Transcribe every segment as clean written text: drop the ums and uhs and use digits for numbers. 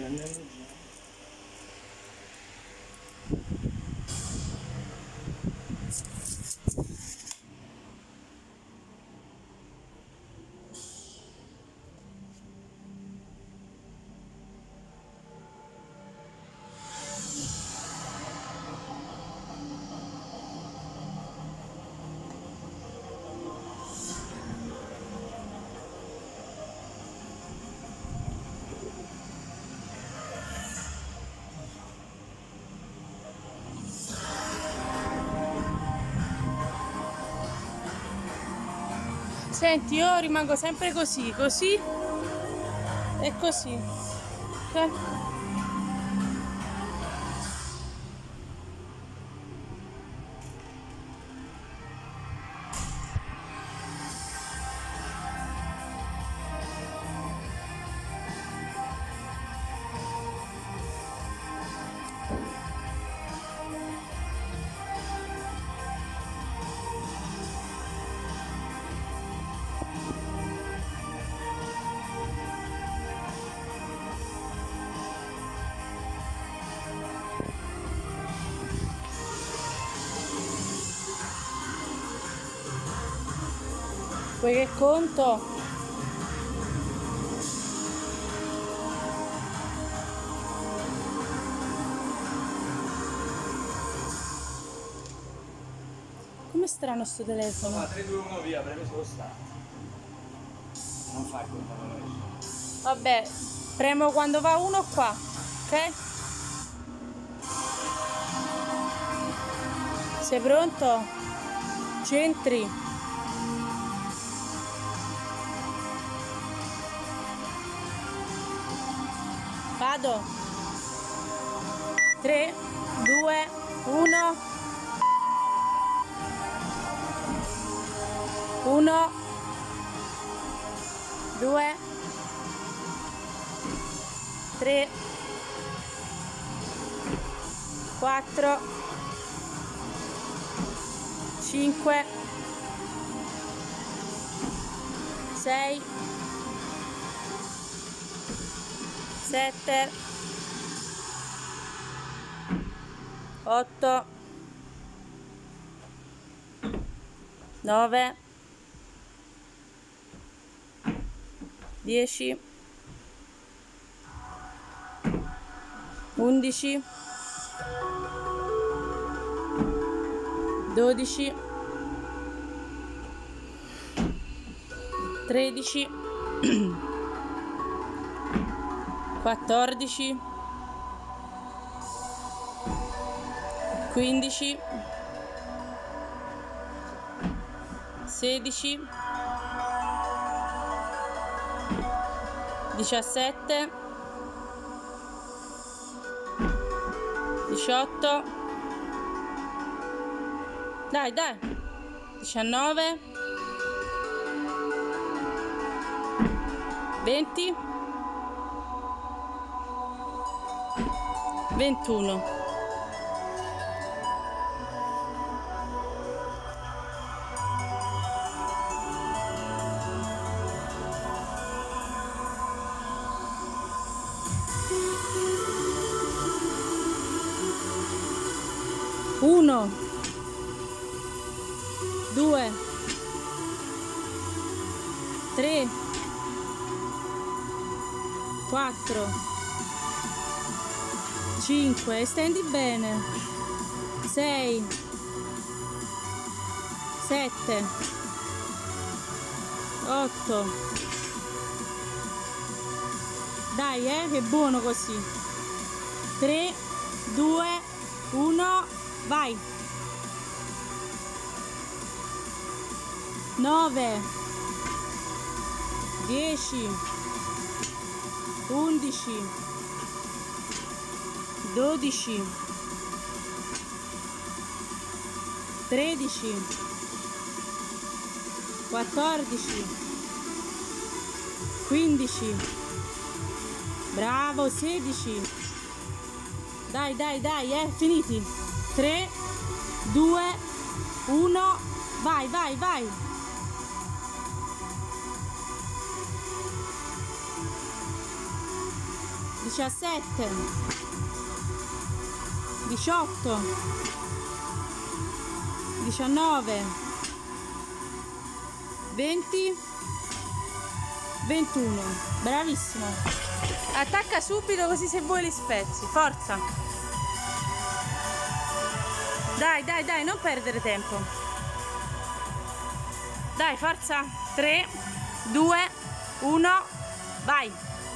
Senti, io rimango sempre così, così e così. Ok? Vuoi che conto? Com'è strano sto telefono? Ma 3, 2, 1 via, premi sullo start. Non fa il contatore. Vabbè, premo quando va uno qua, ok? Sei pronto? Centri. Vado. 3, 2, 1. 1, 2, 3, 4, 5, 6, 7, 8, 9, 10, 11, 12, 13, 14, 15, 16, 17, 18, dai, 19, 20, 21. Uno, 2, 3, 4, 5, stendi bene, 6, 7, 8, dai, che è buono così, 3, 2, 1, vai, 9, 10, 11, 12, 13, 14, 15, bravo, 16, dai, finiti, 3, 2, 1, vai, vai, vai, 17, 17, 18, 19, 20, 21. Bravissimo. Attacca subito così se vuoi li spezzi. Forza. Dai, dai, dai, non perdere tempo. Dai, forza. 3, 2, 1, vai.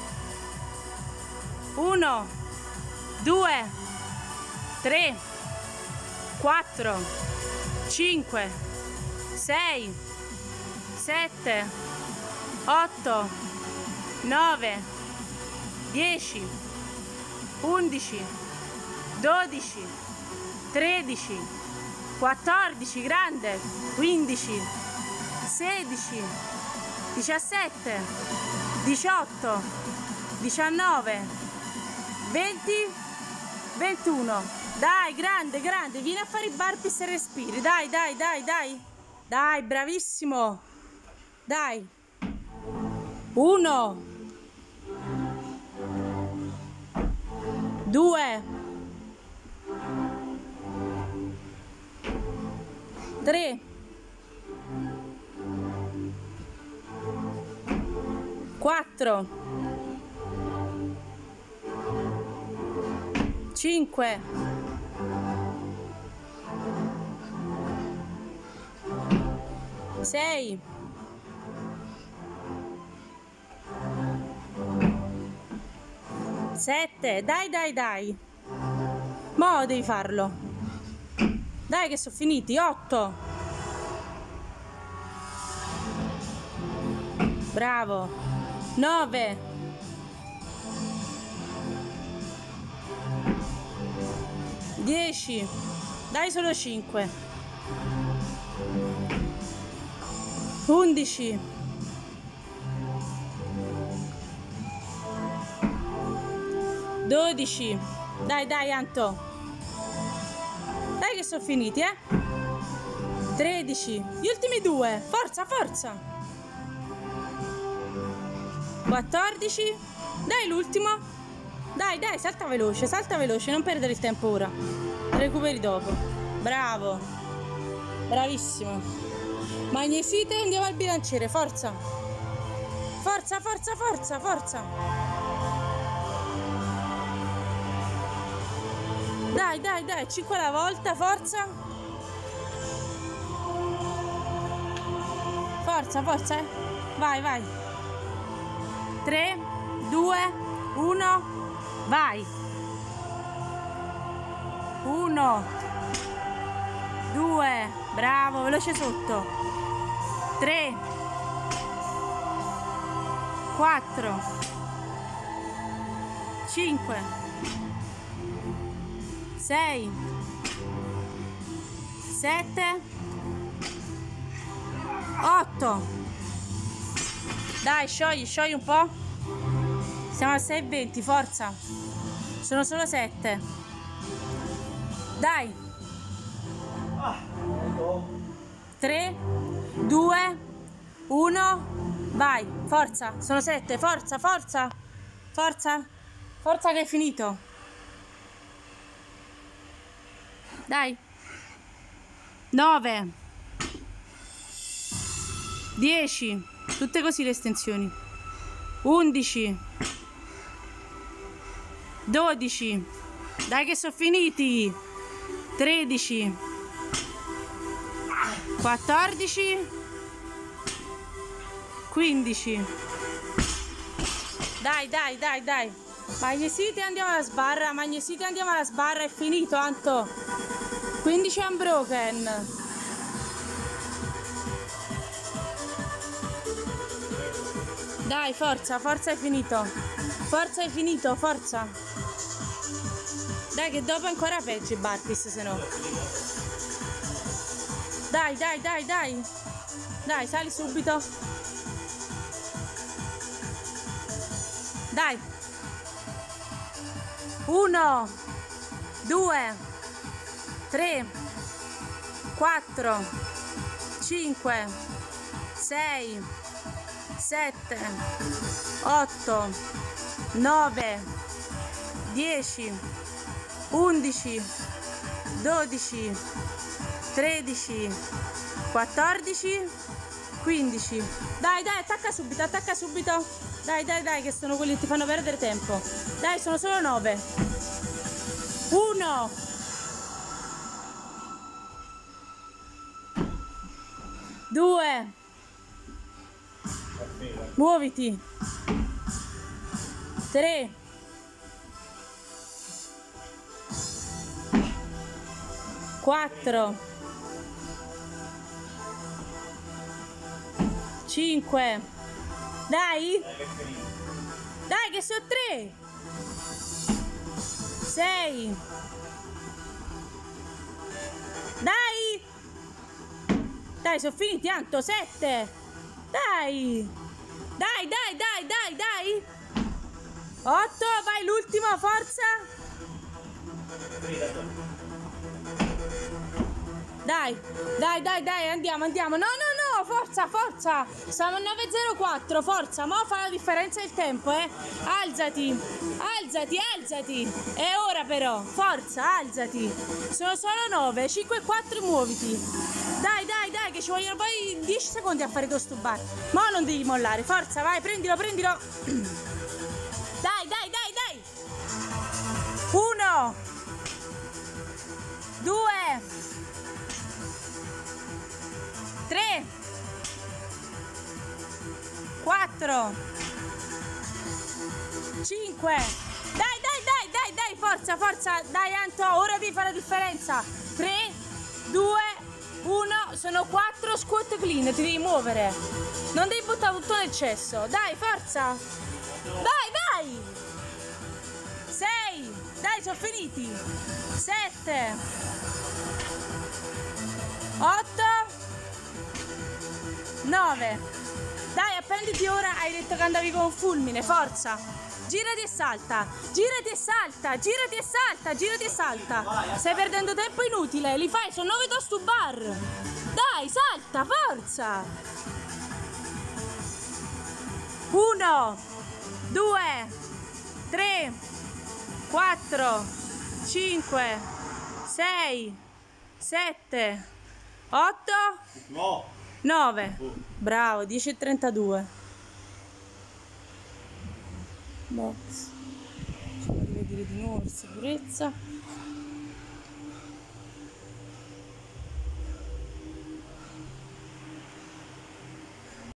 1, 2, 3, 4, 5, 6, 7, 8, 9, 10, 11, 12, 13, 14, grande, 15, 16, 17, 18, 19, 20, 21. Dai, grande, grande, vieni a fare i burpees e respiri. Dai, dai, dai, dai. Dai, bravissimo. Dai. 1, 2, 3, 4, 5, 6, 7, dai, dai, dai. Mo' devi farlo. Dai che sono finiti. 8. Bravo. 9. 10. Dai solo 5. 11. 12. Dai, dai, Anto. Dai che sono finiti, 13. Gli ultimi 2. Forza, forza. 14. Dai l'ultimo. Dai, dai, salta veloce, non perdere il tempo ora. Recuperi dopo. Bravo. Bravissimo. Magnesite, andiamo al bilanciere, forza. Forza, forza, forza, forza. Dai, dai, dai, 5 alla volta, forza. Forza, forza, Vai, vai. 3, 2, 1, vai. 1, 2, bravo, veloce sotto. 3, 4, 5, 6, 7, 8. Dai, sciogli un po'. Siamo a 6,20, forza. Sono solo 7. Dai. 3, 2, 1, vai. Forza, sono 7, forza, forza. Forza. Forza che è finito. Dai. 9, 10, tutte così le estensioni. 11, 12, dai che sono finiti. 13, 14, 15. Dai, dai, dai, dai. Magnesite, andiamo alla sbarra. Magnesite, andiamo alla sbarra. È finito, Anto. 15 unbroken. Dai, forza, forza, è finito. Forza, è finito, forza. Dai, che dopo è ancora peggio i burpees, se no. Dai, dai, dai, dai. Dai, sali subito. Dai. 1, 2, 3, 4, 5, 6, 7, 8, 9, 10, 11, 12, 13, 14, 15. Dai, dai, attacca subito, attacca subito. Dai, dai, dai, che sono quelli che ti fanno perdere tempo. Dai, sono solo 9. 1. 2. Muoviti. 3. 4. 5. Dai. Dai che sono 3. 6. Dai. Dai, sono finiti, Anto. 7. Dai. Dai, dai, dai, dai, dai. 8, vai l'ultimo, forza. Dai, dai, dai, dai, andiamo, andiamo. No, no, no, forza, forza. Siamo a 9.04, forza. Mo fa la differenza del tempo, Alzati, alzati, alzati. È ora però, forza, alzati. Sono solo 9, 5 e 4, muoviti. Dai, dai, dai, che ci vogliono poi 10 secondi a fare questo bar. Mo non devi mollare, forza, vai, prendilo, prendilo. Dai, dai, dai, dai. 1, 2, 3, 4, 5. Dai, dai, dai, dai, dai, forza, forza. Dai, Anto, ora devi fare la differenza. 3, 2, 1, sono 4 squat clean, ti devi muovere. Non devi buttare tutto nel cesso. Dai, forza. Dai, dai. 6. Dai, sono finiti. 7. 8. 9. Dai, appenditi ora, hai detto che andavi con fulmine, forza. Girati e salta, girati e salta, girati e salta, girati e salta. Stai perdendo tempo inutile, li fai, sono 9 toast to bar. Dai, salta, forza. 1, 2, 3, 4, 5, 6, 7, 8, No. 9. Bravo, 10.32. Box. Facciamo rivedere di nuovo per sicurezza.